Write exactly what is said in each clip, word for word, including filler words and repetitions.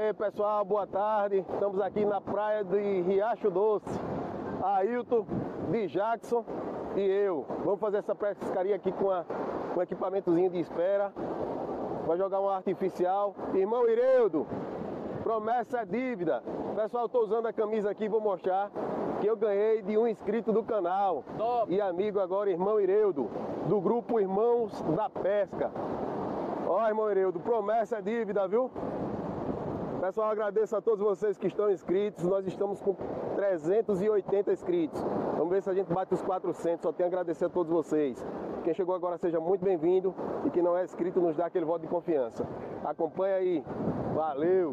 aí pessoal, boa tarde. Estamos aqui na praia de Riacho Doce. Ailton, de Jackson e eu. Vamos fazer essa pescaria aqui com, a, com um equipamentozinho de espera. Vai jogar uma artificial. Irmão Ireudo, promessa é dívida. Pessoal, estou usando a camisa aqui, vou mostrar que eu ganhei de um inscrito do canal. Top. E amigo agora, irmão Ireudo, do grupo Irmãos da Pesca. Ó, irmão Ireudo, promessa é dívida, viu? Pessoal, agradeço a todos vocês que estão inscritos. Nós estamos com trezentos e oitenta inscritos. Vamos ver se a gente bate os quatrocentos. Só tenho a agradecer a todos vocês. Quem chegou agora, seja muito bem-vindo. E quem não é inscrito, nos dá aquele voto de confiança. Acompanha aí. Valeu!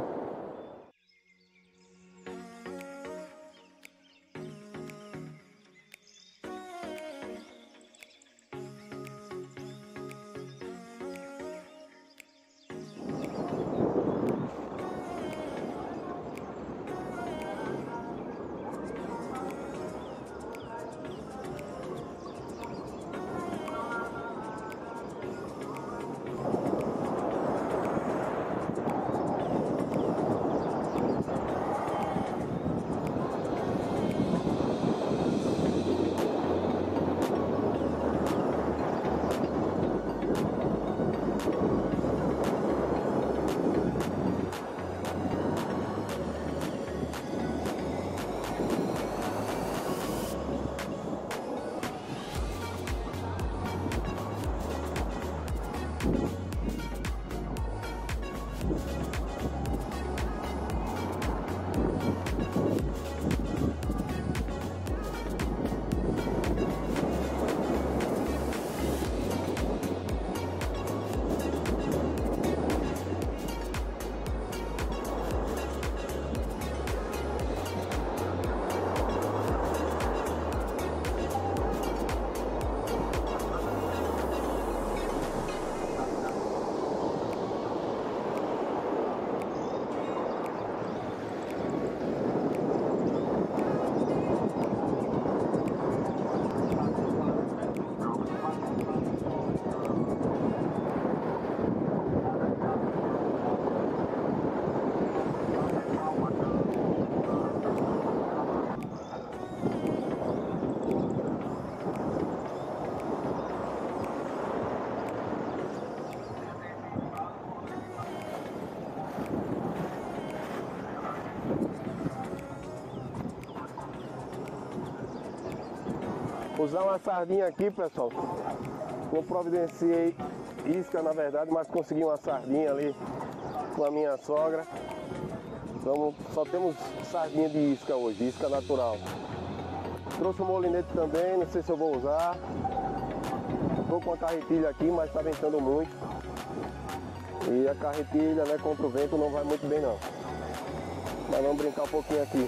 Usar uma sardinha aqui, pessoal. Não providenciei isca, na verdade, mas consegui uma sardinha ali com a minha sogra. Então, só temos sardinha de isca hoje, isca natural. Trouxe um molinete também, não sei se eu vou usar. Estou com a carretilha aqui, mas está ventando muito. E a carretilha, né, contra o vento não vai muito bem não. Mas vamos brincar um pouquinho aqui.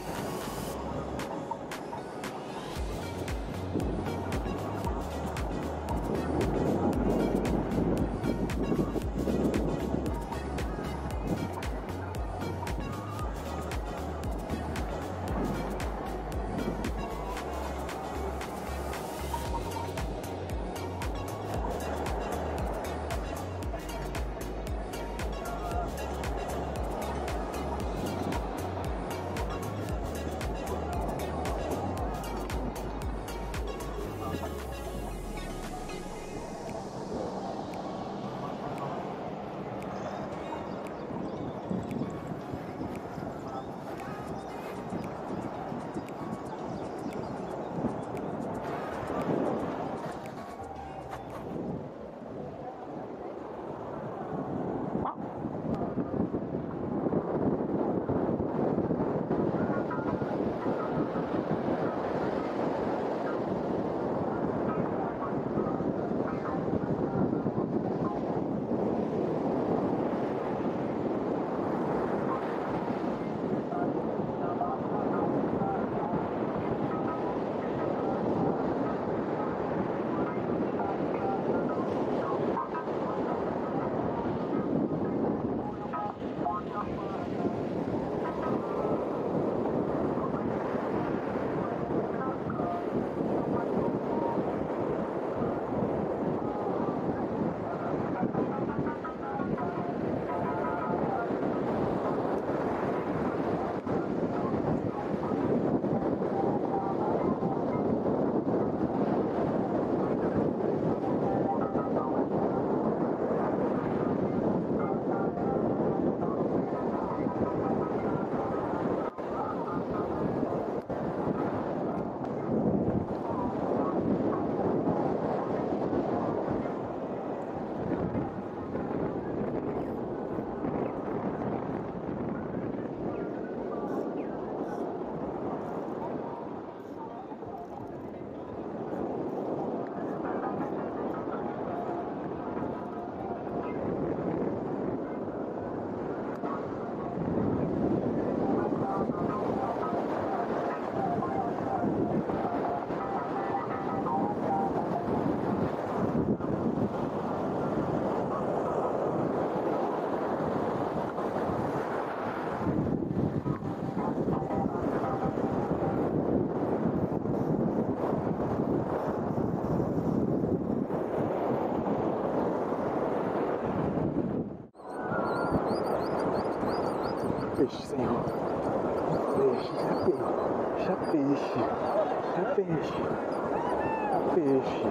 peixe, Senhor. Peixe, é peixe, é peixe, é peixe,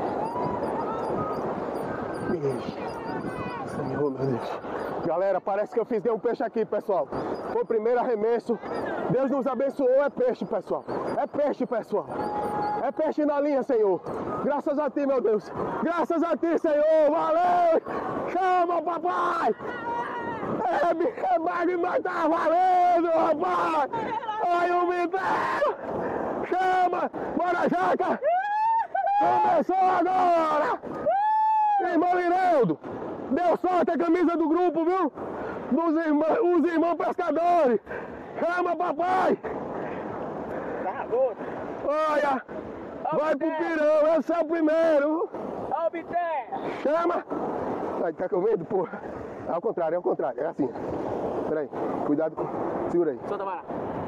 peixe, Senhor, meu Deus. Galera, parece que eu fiz um peixe aqui, pessoal. Foi o primeiro arremesso. Deus nos abençoou, é peixe, pessoal. É peixe, pessoal. É peixe na linha, Senhor. Graças a Ti, meu Deus. Graças a Ti, Senhor. Valeu! Chama, papai! É, é magro, mas tá valendo, rapaz! Olha o Vitor! Chama! Bora, Jaca! Começou agora! Irmão Irildo! Deu sorte a camisa do grupo, viu? Dos irmãos, os irmãos pescadores! Chama, papai! Olha! Vai pro pirão, esse é o primeiro! Ó o Bité! Chama! Ai, tá com medo, porra? É ao contrário, é ao contrário, é assim. Pera aí, cuidado com... Segura aí. Solta a vara.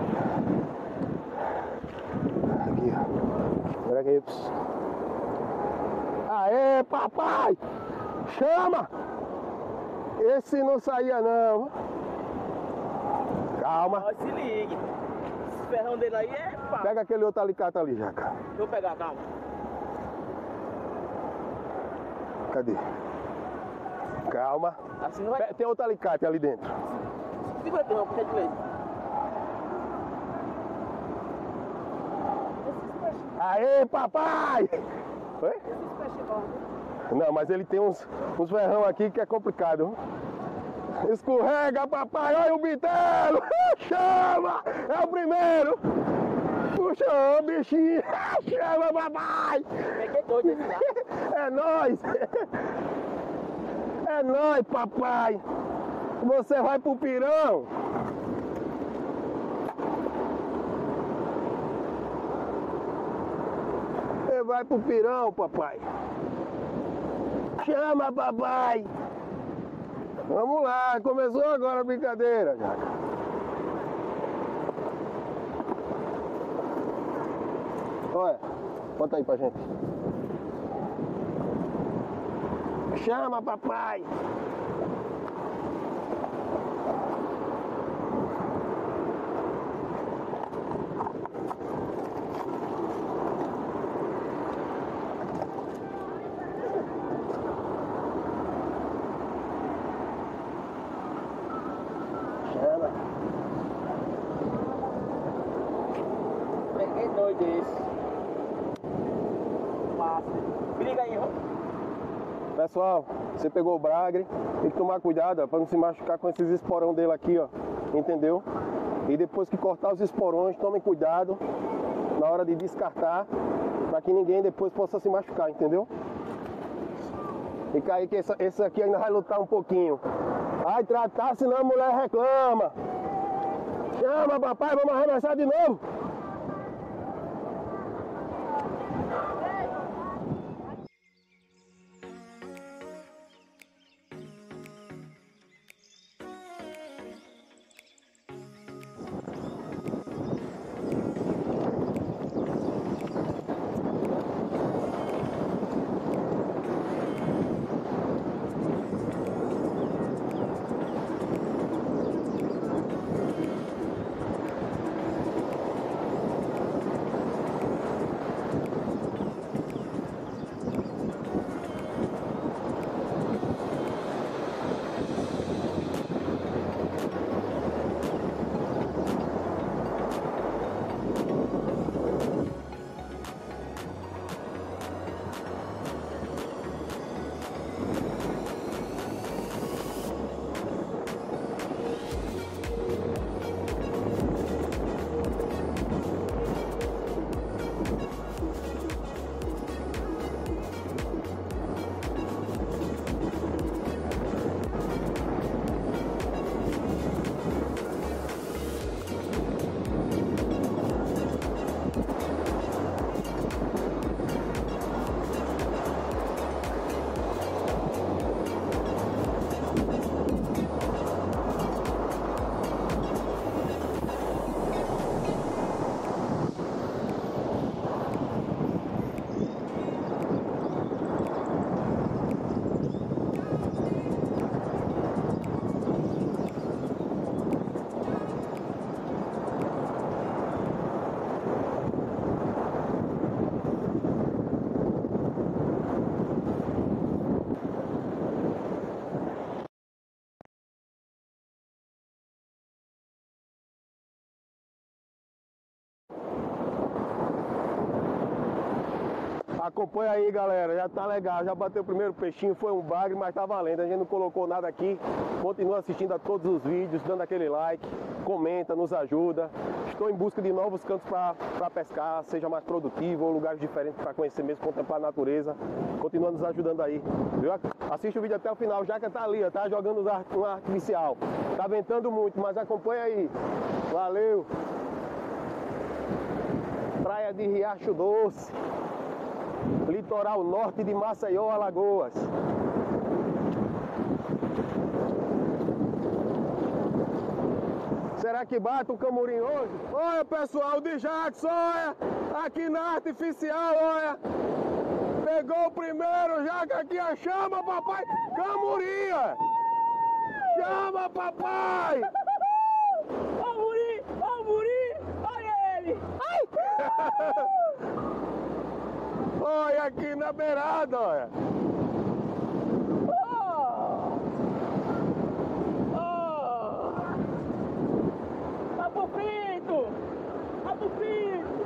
Aqui, ó. Espera aí. Aê, papai! Chama! Esse não saía, não. Calma. Ó, se ligue. Esse ferrão dele aí é pá. Pega aquele outro alicate ali, Jaca. Vou pegar, calma. Cadê? Calma. Assim não vai... Pe- Tem outro alicate ali dentro. Segura aqui, não, por gentileza. Aê, papai! Oi? Esses peixes gordos. Não, mas ele tem uns, uns ferrão aqui que é complicado. Escorrega, papai! Olha o bitelo! Chama! É o primeiro! Puxa, ô, bichinho! Chama, papai! Peguei doido esse lá. É nóis! É nóis, papai! Você vai pro pirão! Você vai pro pirão, papai! Chama, papai! Vamos lá, começou agora a brincadeira, Jaca. Olha, bota aí pra gente. Chama, papai! Chama. Peguei doido esse. Massa. Briga aí, ó. Pessoal, você pegou o bragre, tem que tomar cuidado para não se machucar com esses esporão dele aqui, ó. Entendeu? E depois que cortar os esporões, tomem cuidado na hora de descartar, para que ninguém depois possa se machucar, entendeu? Fica aí que esse, esse aqui ainda vai lutar um pouquinho. Vai tratar, senão a mulher reclama. Chama, papai, vamos arremessar de novo. Acompanha aí, galera, já tá legal, já bateu o primeiro peixinho, foi um bagre, mas tá valendo, a gente não colocou nada aqui. Continua assistindo a todos os vídeos, dando aquele like, comenta, nos ajuda. Estou em busca de novos cantos para pescar, seja mais produtivo, ou lugares diferentes para conhecer mesmo, contemplar a natureza. Continua nos ajudando aí, viu? Assiste o vídeo até o final, Jaca tá ali, ó, tá jogando um artificial. Tá ventando muito, mas acompanha aí. Valeu! Praia de Riacho Doce, litoral norte de Maceió, Alagoas. Será que bate o camurim hoje? Olha, pessoal, de Jackson, olha, aqui na artificial, olha. Pegou o primeiro, Jaca aqui, ó, chama, papai, camurim, ó. Chama, papai. Camurim, camurim, olha ele. Ai. Olha aqui na beirada, olha. Oh. Oh. Tá pro frito. Tá pro frito.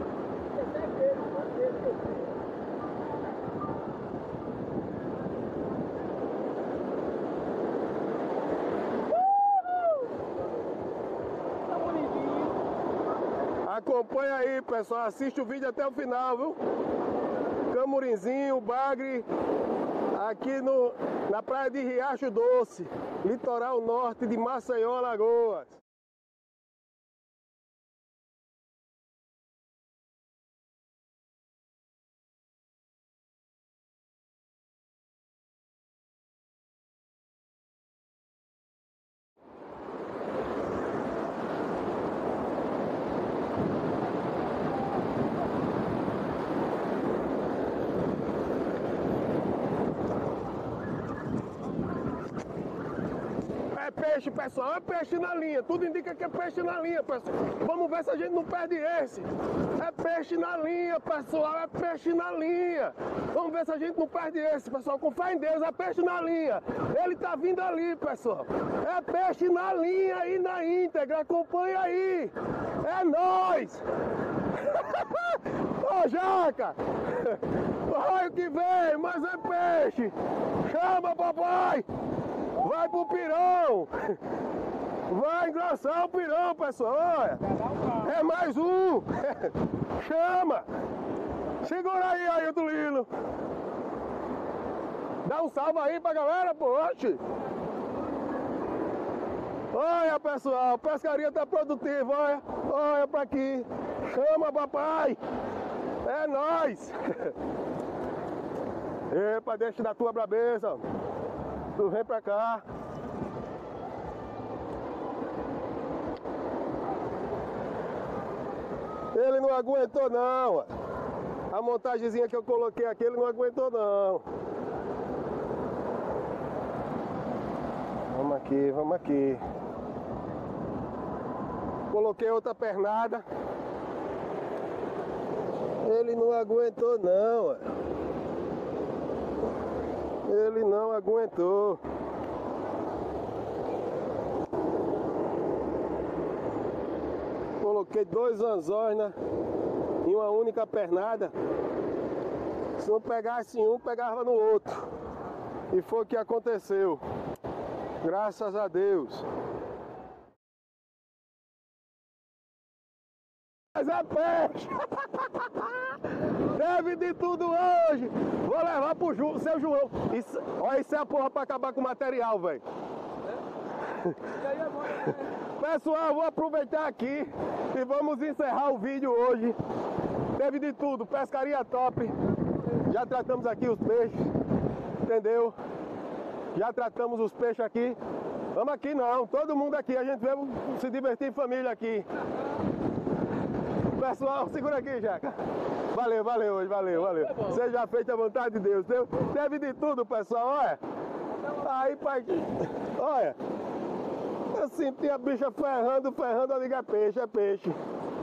Tá bonitinho. Acompanha aí, pessoal, assiste o vídeo até o final, viu? Camurimzinho, bagre, aqui no, na praia de Riacho Doce, litoral norte de Maceió, Alagoas. Peixe, pessoal, é peixe na linha, tudo indica que é peixe na linha, pessoal. Vamos ver se a gente não perde esse. É peixe na linha, pessoal, é peixe na linha. Vamos ver se a gente não perde esse, pessoal. Com fé em Deus, é peixe na linha. Ele tá vindo ali, pessoal. É peixe na linha aí na íntegra, acompanha aí. É nóis! Ô, Jaca! Olha o que vem, mas é peixe! Chama, papai! Vai pro pirão! Vai engrossar o pirão, pessoal! Olha! É mais um! Chama! Segura aí, Ailton Lino! Dá um salve aí pra galera, pô! Oxe. Olha, pessoal! A pescaria tá produtiva, olha! Olha pra aqui! Chama, papai! É nóis! Epa, deixa da tua brabeza! Tu vem pra cá. Ele não aguentou não, ó. A montagemzinha que eu coloquei aqui, ele não aguentou não. Vamos aqui, vamos aqui. Coloquei outra pernada. Ele não aguentou não, ó. Ele não aguentou. Coloquei dois anzóis, né, em uma única pernada. Se não pegasse um, pegava no outro. E foi o que aconteceu. Graças a Deus. Mas é peixe! Teve de tudo hoje! Vou levar pro Ju, seu João. Isso, olha, isso é a porra pra acabar com o material, velho. Pessoal, vou aproveitar aqui e vamos encerrar o vídeo hoje. Teve de tudo, pescaria top. Já tratamos aqui os peixes, entendeu? Já tratamos os peixes aqui. Vamos aqui não, todo mundo aqui, a gente veio se divertir em família aqui. Pessoal, segura aqui, Jaca. Valeu, valeu hoje, valeu, valeu. Seja feita a vontade de Deus. Deu, teve de tudo, pessoal, olha. Aí, pai, olha. Eu senti a bicha ferrando, ferrando, eu digo, é peixe, é peixe.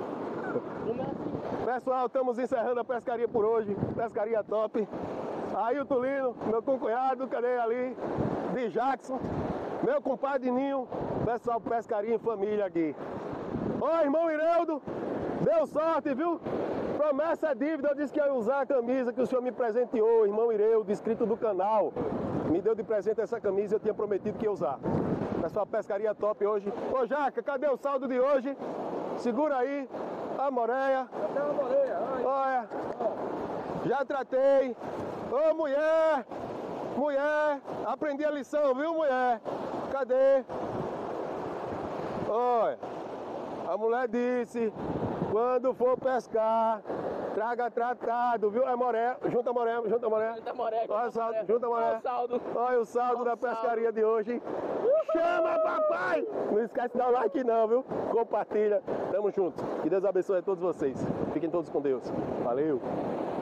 Pessoal, estamos encerrando a pescaria por hoje. Pescaria top. Ailton Lino, meu concunhado, cadê ali? De Jackson. Meu compadre Ninho. Pessoal, pescaria em família aqui. Ó, irmão Ireudo. Deu sorte, viu? Promessa é dívida, eu disse que eu ia usar a camisa que o senhor me presenteou, irmão Ireu, inscrito do canal. Me deu de presente essa camisa e eu tinha prometido que ia usar. Pessoal, pescaria top hoje. Ô Jaca, cadê o saldo de hoje? Segura aí a moreia. Cadê a moreia? Olha, já tratei. Ô mulher, mulher, aprendi a lição, viu mulher? Cadê? Olha, a mulher disse, quando for pescar, traga tratado, viu? É moré, junta moré, junta moré. Junta moré, Olha o saldo, junta moré. Olha o saldo. Olha o saldo da pescaria de hoje. Chama, papai! Não esquece de dar o like não, viu? Compartilha. Tamo junto. Que Deus abençoe a todos vocês. Fiquem todos com Deus. Valeu!